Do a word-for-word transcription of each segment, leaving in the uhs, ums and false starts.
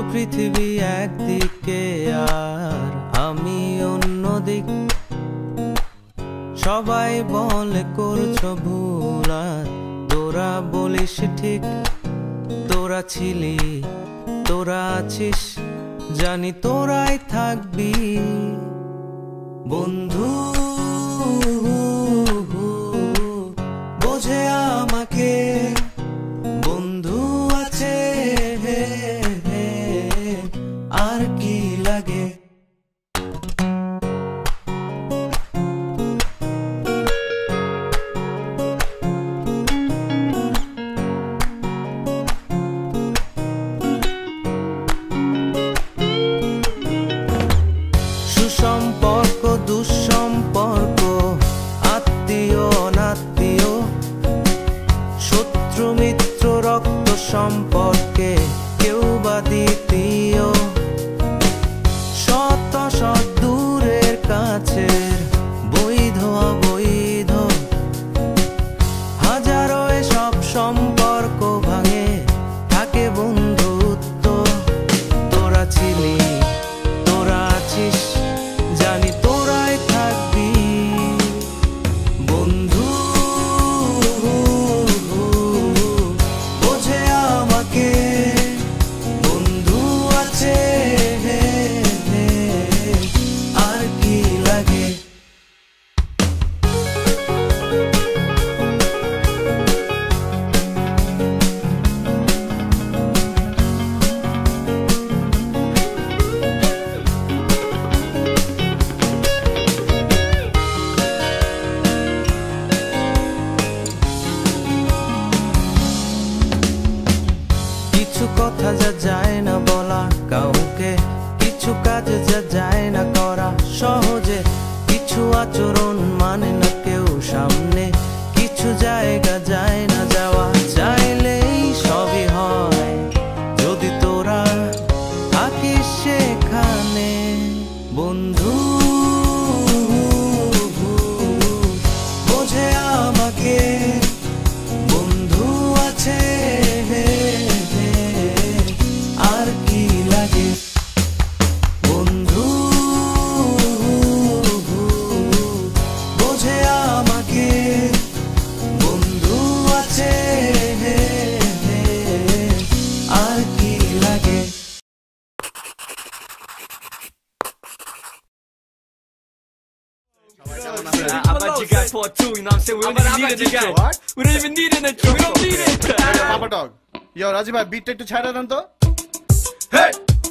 পৃথিবী একদিকে আর আমি অন্যদিক। সবাই বলে করছো ভুল আর তোরা বলিস ঠিক। তোরা ছিলি, তোরা আছিস, জানি তোরাই থাকবি বন্ধু। বোঝে আমাকে বন্ধু আছে, আর কি লাগে। সুসম্পর্ক দুঃসম্পর্ক, আত্মীয় অনাত্মীয়, শত্রু মিত্র রক্ত সম্পর্কে কেউ বা দ্বিতীয়। শত শত দূরের কাছের, বৈধ অবৈধ, হাজারো এসব সম্পর্ক ভাঙে, থাকে বন্ধুত্ব। তোরা ছিলি, তোরা আছিস, জানি তোরাই থাকবি বন্ধু। বোঝে আমাকে বন্ধু আছে, আর কি লাগে। কিছু কথা যা যায় না বলা কাউকে, কিছু কাজ যা যায় না করা সহজে, কিছু আচরণ মানে না কেউ সামনে, কিছু জায়গা যায় না যাওয়া, চাইলেই সবই হয় যদি তোরা থাকিস সেখানে বন্ধু। বোঝে আমাকে বন্ধু আছে, আর কি লাগে বন্ধু। বোঝে আমাকে বন্ধু আছে, আর কি লাগে। I'm about you guys for two, you know what I'm saying? We don't even need an intro. What? We don't even need an intro. We don't need it. Papa Dog. Yo, Raji bhai, beat take to chhara dan to. Hey!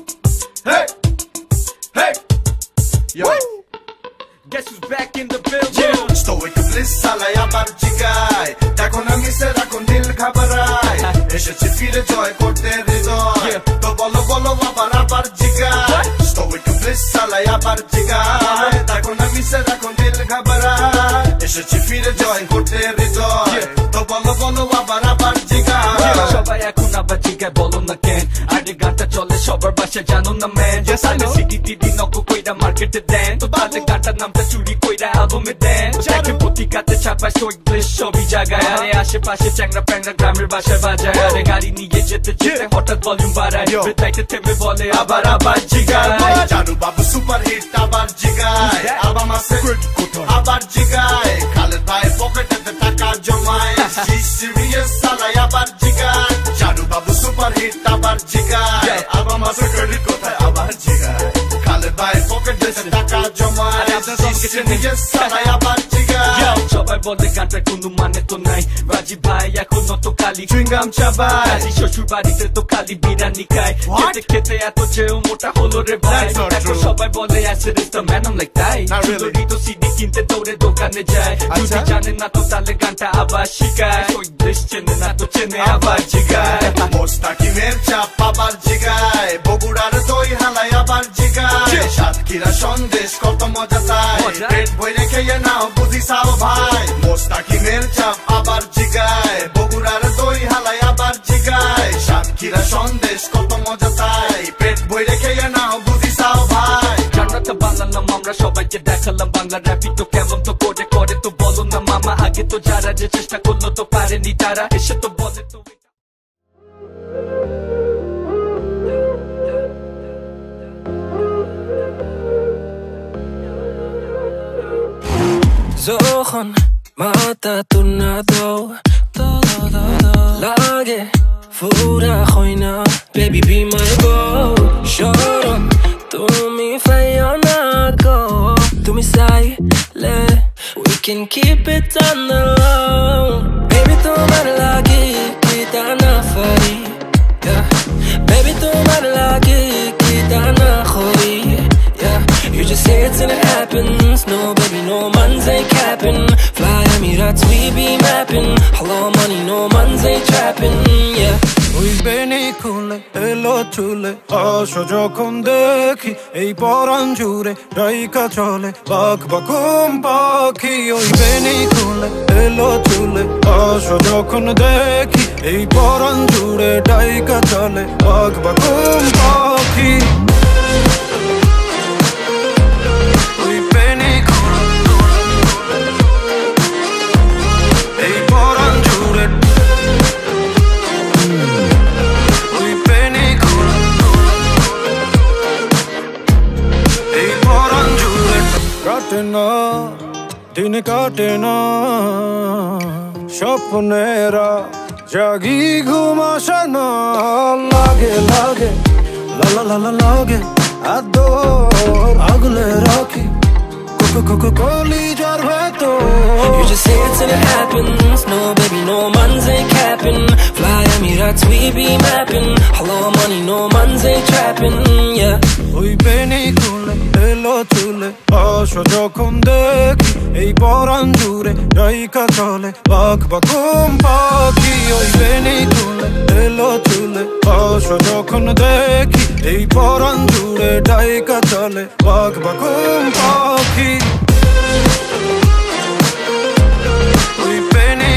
Hey! Hey! Yo. Woo! Guess who's back in the building? Stoic bliss sala abar jigai. Dekho na mise rakhon dil ghabarai. Eshechi fire joy korte hridoy. To bolo bolo abar abar jigai. Stoic bliss sala abar jigai. Dekho na mise rakhon dil ghabarai. Eshechi fire joy korte hridoy. To bolo bolo abar abar jigai. সবাই এখন আবার জিগায় বলো না কেন, আরে গানটা চলে সবার বাসায় জানো না ম্যান। জানো সিডি টিডি নকো কইরা মার্কেটে দেন, তো তাহলে গানটার নামটা চুরি কইরা অ্যালবামে দেন। দেখে পত্রিকাতে ছাপায় স্টোইক ব্লিস সবই জায়গায়, আরে আশেপাশে চ্যাংরা প্যাংরা গ্রামের বাসায় বাজায়। আরে গাড়ি নিয়ে যেতে যেতে হঠাৎ ভলিউম বাড়ায়, বেতাইতে থেমে বলে আবার আবার জিগায়। চারু বাবু সুপার হিট আবার জিগায়, অ্যালবাম আছে আবার জিগায়। খালেদ ভাই পকেটেতে টাকা জমায়, সিরিয়াস সালাই আবার জিগায়। চারু বাবু সুপার হিট আবার জিগায়, অ্যালবাম আছে ক্রেডিট কোথায় আবার জিগায়। খালেদ ভাই পকেটেতে টাকা জমায়, সিরিয়াস সালাই আবার জিগায়। সবাই বলে গানটার কোনো মানে তো নাই, রাজীব ভাই এখন তো খালি চুইংগাম চাবায়। আজ শ্বশুর বাড়িতে তো খালি বিরিয়ানি খায়, খেতে খেতে এত চেয়েও মোটা হলো রে ভাই। এখন সবাই বলে acid is the man, I am like তাই। সুন্দরী তো সিডি কিনতে দৌড়ে দোকানে যায়, যদি জানে না তো তাহলে গানটা আবার শিখায়। ওই দেশ চেনে না তো চেনে আবার জিগায়। মোস্তাকিমের চাপ আবার জিগায়, বগুড়ার দই হালাই আবার জিগায়। সাতক্ষীরা সন্দেশ কত মজা তাই, পেট ভরে খেয়ে নাও বুঝি সাও ভাই। মোস্তাকিমের চাপ আবার জিগায়, বগুড়ার দই হালাই আবার জিগায়। সাতক্ষীরা সন্দেশ কত মজা তাই, পেট ভরে খেয়ে নাও বুঝি সাও ভাই। গানটা বানালাম আমরা সবাইকে দেখালাম, বাংলা র্যাপি তো কেমন তো করে করে তো বলো না মামা। আগে তো যারা যে চেষ্টা করলো তো পারেনি তারা, এসে তো বলে তো যখন মাথা তুর্নাদো লাগে ফুরা হয় না baby be my goal শরম তুমি ফাইও না গো তুমি চাইলে we can keep it on the low baby তোমার লাগে কি তা না পারি yeah baby তোমার লাগে কি তা না করি yeah you just say it and it happens no baby no man's ain't capping fly Emirates we be mapping hello money no man's ain't trapping yeah ওই বেনি খুলে এলো চুলে আসো যখন দেখি এই পরাণ জুড়ে ডাইকা চলে বাক বাকুম পাখি ওই বেনি খুলে এলো চুলে আসো যখন দেখি এই পরাণ জুড়ে ডাইকা চলে বাক বাকুম পাখি ওই বেনি এই পরাণ জুড়ে কাটে না দিন কাটে না স্বপ্নেরা জাগি ঘুম আসে না লাগে লাগে লালা লালা লাগে আদর আগলে রাখি কোকো কোকো কলি যার ভেতর you just say it and it happens no baby no man's ain't capping fly Emirates we be mapping hello money no man's ain't trapping yeah ওই বেনি খুলে এলো চুলে আসো যখন দেখি এই পরাণ জুড়ে ডাইকা চলে বাক বাকুম পাখি ওই বেনি খুলে এলো চুলে আসো যখন দেখি এই পরাণ জুড়ে ডাইকা চলে বাক বাকুম পাখি ওই বেনি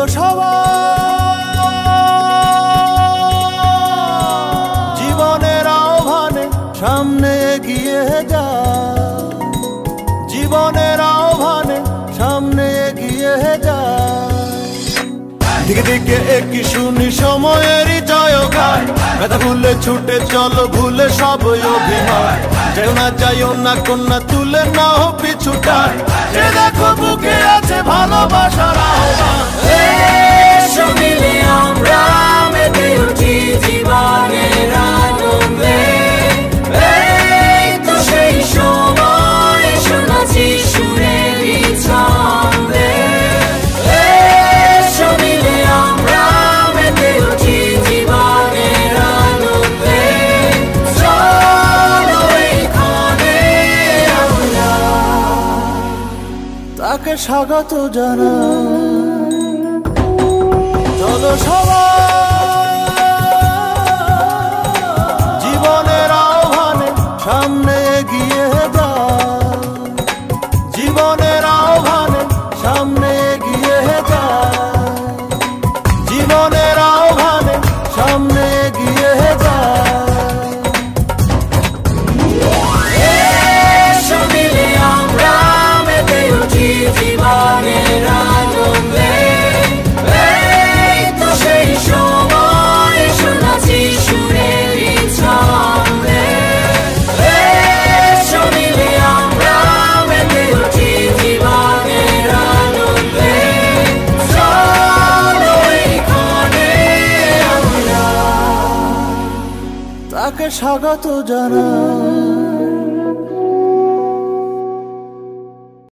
সবাই জীবনের আহ্বানে সামনে এগিয়ে যায়, জীবনের আহ্বানে সামনে এগিয়ে যায়। দিকে দিকে একই শুনি সময়েরই জয়গান, ব্যথা ভুলে ছুটে চলো ভুলে সব অভিমান। যেও না যাইও না কন্যা তুলে নাও পিছুটান, সে দেখো বুকে আছে ভালোবাসার আহ্বান। এসো মিলে আমরা মেতে উঠি জীবনের আনন্দে, এই তো সেই সময় শোনাচ্ছি সুরেরই ছন্দে। এসো মিলে আমরা মেতে উঠি জীবনের আনন্দে, চলো এইখানে আমরা তাকে স্বাগত জানাই। চলো সবাই জীবনের আহ্বানে সামনে এগিয়ে যায়, জীবনের আহ্বানে সামনে এগিয়ে যায়, জীবনের আহ্বানে সামনে এগিয়ে যায়। এসো মিলে আমরা মেতে উঠি জীবনের আনন্দে, এই তো সেই সময় শোনাচ্ছি সুরেরই ছন্দে। এসো মিলে আমরা মেতে উঠি জীবনের আনন্দে, চলো এইখানে আমরা তাকে স্বাগত জানাই।